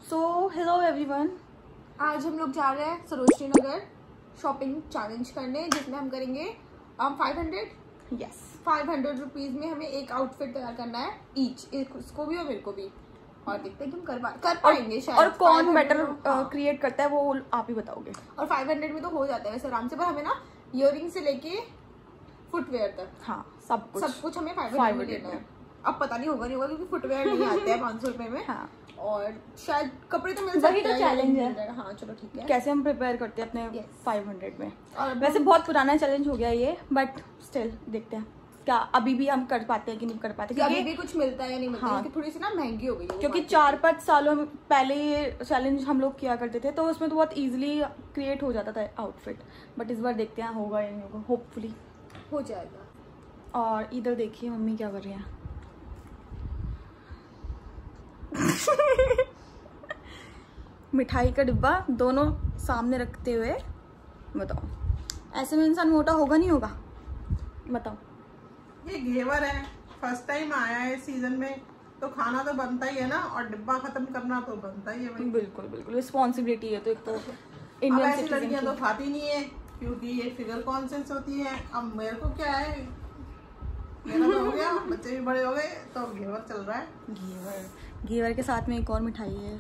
So hello everyone, आज हम लोग जा रहे हैं सरोजनी नगर शॉपिंग चैलेंज करने, जिसमें हम करेंगे 500 रुपीज में हमें एक आउटफिट तैयार करना है ईच, इसको भी और मेरे को भी, और देखते हैं कि हम कर पाएंगे शायद। और कौन बेटर क्रिएट करता है वो आप ही बताओगे। और 500 में तो हो जाता है वैसे आराम से, पर हमें ना इयररिंग से लेके फुटवेयर तक, हाँ सब कुछ हमें 500 में लेना है। अब पता नहीं होगा क्योंकि फुटवेयर नहीं आते हैं 500 रुपए में। हाँ। और शायद कपड़े तो मिल सकते हैं, तो चैलेंज है। हाँ चलो ठीक है, कैसे हम प्रिपेयर करते हैं अपने 500 में। और वैसे बहुत पुराना चैलेंज हो गया ये, बट स्टिल देखते हैं क्या अभी भी हम कर पाते हैं कि नहीं कर पाते, क्योंकि अभी भी कुछ मिलता है या नहीं मिलता। हाँ, क्योंकि थोड़ी सी ना महंगी हो गई है, क्योंकि 4-5 सालों पहले ये चैलेंज हम लोग किया करते थे, तो उसमें तो बहुत इजीली क्रिएट हो जाता था आउटफिट। बट इस बार देखते हैं होगा या नहीं होगा, होपफुली हो जाएगा। और इधर देखिए मम्मी क्या कर रही है। मिठाई का डिब्बा दोनों सामने रखते हुए बताओ, ऐसे में इंसान मोटा होगा नहीं होगा बताओ। ये घेवर है, फर्स्ट टाइम आया है सीजन में, तो खाना तो बनता ही है ना, और डिब्बा खत्म करना तो बनता ही है भाई। बिल्कुल बिल्कुल रिस्पॉन्सिबिलिटी है। तो एक तो अब ऐसी लड़कियां तो खाती नहीं है क्योंकि ये फिगर कॉन्शियस होती है। अब मेरे को क्या है, मेरा तो हो गया, बच्चे भी बड़े हो गए, तो घेवर चल रहा है। घेवर के साथ में एक और मिठाई है,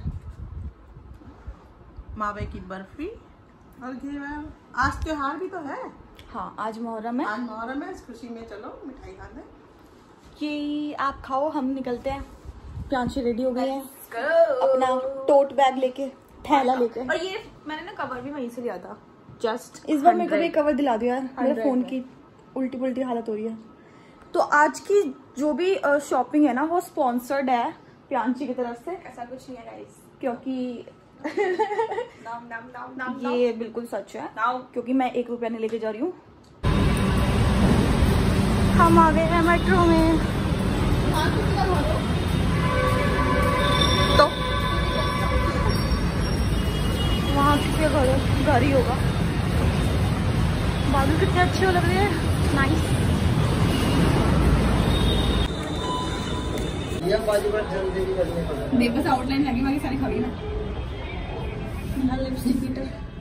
मावे की बर्फी और घेवर। आज त्योहार भी तो है। हाँ आज मुहर्रम है। आज मुहर्रम है, इस खुशी में चलो मिठाई खाने। कि आप खाओ, हम निकलते हैं। प्यांशी रेडी हो गई है अपना टोट बैग लेके, थैला लेके। और ये मैंने ना कवर भी वहीं से लिया था। जस्ट इस बार मेरे को भी कवर दिला दो यार, मेरे फोन की उल्टी पुल्टी हालत हो रही है। तो आज की जो भी शॉपिंग है ना वो स्पॉन्सर्ड है प्यांशी की तरफ से। ऐसा कुछ नहीं है गाइस, क्योंकि नाम ये बिल्कुल सच है, क्योंकि मैं 1 रुपया नहीं लेके जा रही हूँ। हम आ गए हैं मेट्रो में। तो वहाँ किसके घर ही होगा। बादल कितने अच्छे लग रहे हैं, नाइस। मेरे पास आउटलाइन लगी, बाकी सारी खड़ी ना। लिपस्टिक बीटर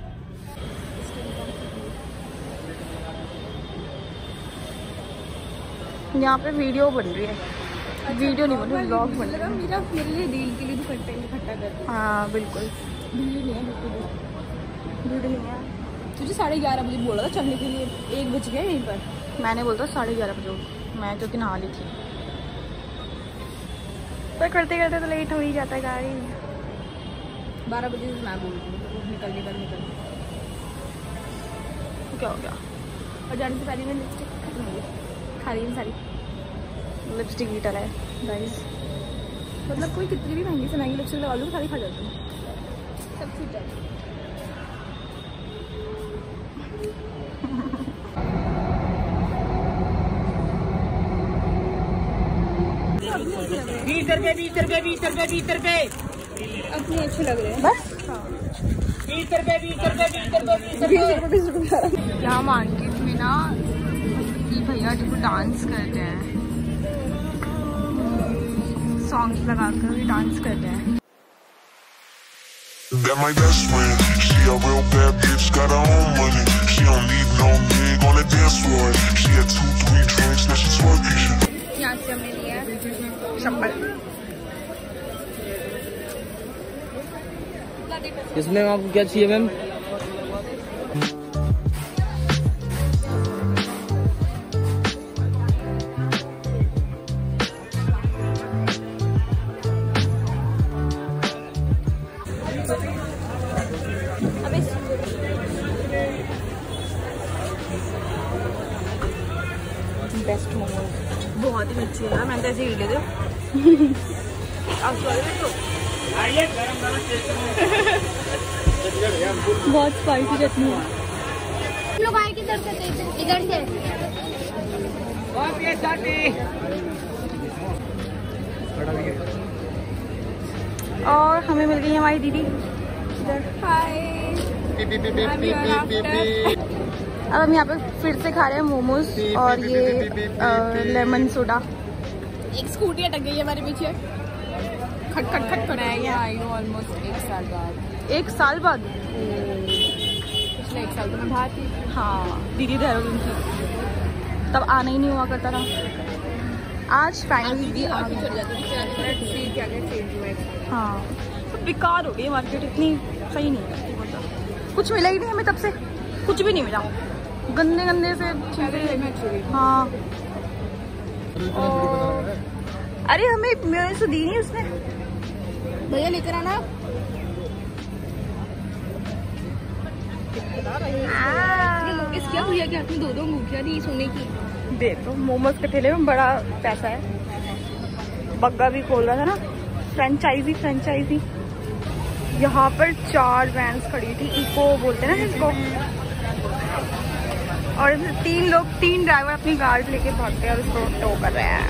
यहाँ पे वीडियो बन रही है। वीडियो नहीं बन रही, ब्लॉग बन रहा है। मेरे लिए डील के लिए इकट्ठा कर। हाँ बिल्कुल, भीड़ नहीं है, भीड़ नहीं है। तुझे 11:30 बजे बोला था चलने के लिए, 1 बज गया यहीं पर। मैंने बोला 11:30 बजे, मैं क्योंकि नहा ली थी। पर करते करते तो लेट हो ही जाता है गाड़ी। 12 बजे मैं बोल रही हूँ निकल। क्या हो गया। और जाने से पहले मैं लिपस्टिक खत्म हो गई, खा रही हूँ सारी। लिपस्टिक हीटर है गाइस, मतलब कोई कितनी भी महंगी से महंगी लिपस्टिक लगा लूँ सारी खा जाती हूँ, सब कुछ है। ₹20 अपने अच्छे लग रहे हैं बस। ₹20 यहाँ मार्केट में ना ये भैया देखो डांस करते हैं, सॉन्ग्स लगाकर डांस करते हैं। That my best friend, she a real bad bitch, got her own money. She don't need no nigga on the dance floor. She had 2-3 drinks, now she's twerking. यहाँ से हमने लिया है चप्पल। इसमें आपको क्या चाहिए मैम? बेस्ट मोमोज बहुत ही अच्छी है, मैंने तो ऐसे ही ले थे। बहुत स्पाइसी चटनी है। हम लोग आए किधर से थे? इधर से। और हमें मिल गई है हमारी दीदी। अब हम यहाँ पे फिर से खा रहे हैं मोमोज और ये लेमन सोडा। एक स्कूटी अटक गई है हमारे पीछे, खट खट खट मैं यहाँ आई हूँ ऑलमोस्ट 1 साल बाद। 1 साल बाद? पिछले 1 साल तो मैं बाहर थी। हाँ, दीदी देहरादून थी, तब आना ही नहीं हुआ करता था। आज फाइनली आ गई। हाँ, तो बेकार हो गई मार्केट, इतनी सही नहीं है। कुछ मिला ही नहीं हमें तब से, कुछ भी नहीं मिला, गंदे गंदे से चीजें। हाँ, अरे हमें मेरे से दी नहीं उसने। भैया लेकर आना। नोटिस किया भैया के हाथ में 2 अंगूठियां दी सोने की। देखो मोमोज के ठेले में बड़ा पैसा है। बग्गा भी खोल रहा था ना, फ्रेंचाइजी। यहाँ पर 4 वैन्स खड़ी थी, इको बोलते हैं ना जिसको, और 3 ड्राइवर अपनी गाड़ी लेके भागते हैं और उसको टो कर रहे हैं।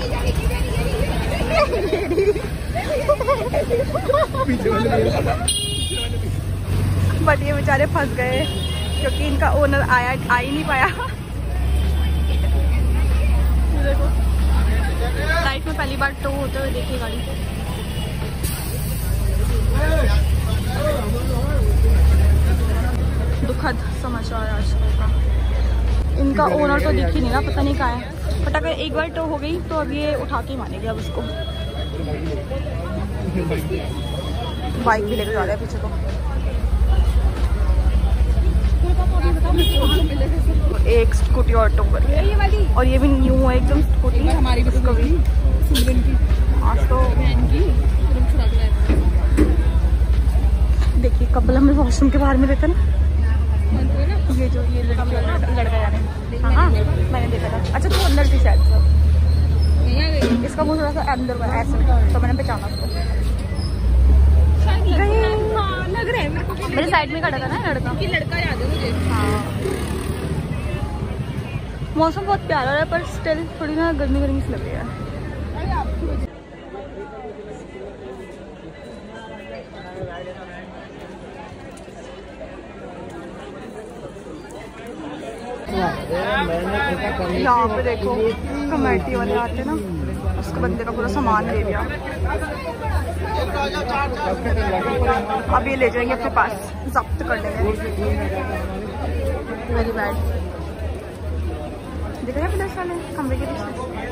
बट ये बेचारे फंस गए क्योंकि इनका ओनर आ ही नहीं पाया। लाइफ में पहली बार टो होते हुए देखी गाड़ी। दुखद समाचार आज का। इनका ओनर तो दिख ही नहीं ना, पता नहीं कहाँ है। बट अगर एक बार टो हो गई तो अब ये उठा के मानेंगे अब उसको। बाइक भी लेकर जा रहे हैं पीछे को। एक स्कूटी और टो कर लिया, और ये भी न्यू है एकदम स्कूटी। हमारी भी कभी आज तो देखिए कपल हमें वॉशरूम के बाहर में देते ना, ये जो ये लड़का जा रहा है। हाँ, मैंने देखा था। अच्छा तो अंदर थी शायद, इसका मुँह थोड़ा सा अंदर ऐसे, तो मैंने पहचाना उसको। लग रहा है मेरे को मेरे साइड में खड़ा था ना लड़का। लड़का याद है मुझे। हाँ, मौसम बहुत प्यारा है पर स्टिल थोड़ी ना गर्मी सी लग रही है। यहाँ पे देखो कमेटी वाले आते ना, उसके बंदे का पूरा सामान ले लिया। अब ये ले जाएंगे अपने पास, जब्त कर लेंगे। Very bad. देख रहे हैं पुलिस वाले कमरे के पीछे,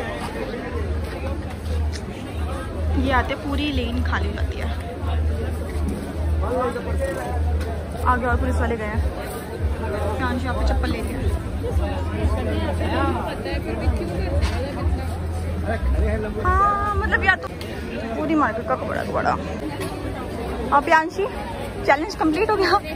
ये आते पूरी लेन खाली हो जाती है। आगे और पुलिस वाले गए हैं। यहाँ पे चप्पल ले लिया। हाँ मतलब या तो पूरी मार्केट का बड़ा। और प्रियांशी चैलेंज कंप्लीट हो गया।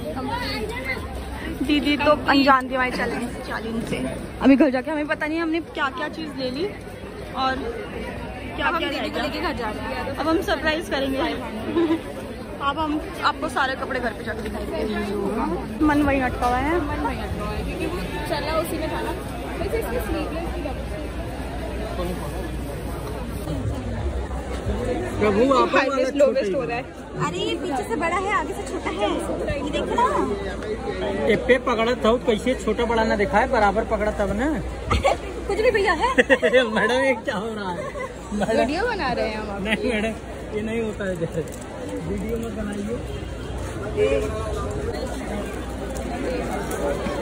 दीदी तो अनजान थी हमारे चैलेंज से। अभी घर जाके हमें पता नहीं हमने क्या क्या चीज़ ले ली और क्या क्या लेके घर जा रहे हैं। अब हम सरप्राइज करेंगे। अब हम आपको सारे कपड़े घर पे जाकर दिखाएंगे। मन वही अटका हुआ है। क्योंकि वो चला उसी में था ना। वैसे इसकी स्लीवलेस प्रभु आप लोवेस्ट हो रहा है। अरे ये पीछे से बड़ा है, आगे से छोटा है, ये देखो ना। पे पकड़ा था कैसे छोटा बड़ा ना दिखा है, बराबर पकड़ा तब ना। कुछ भी भैया है। मैडम ये क्या हो रहा है? वीडियो बना रहे हैं हम। नहीं मैडम ये नहीं होता है, जैसे वीडियो मत बनाइए।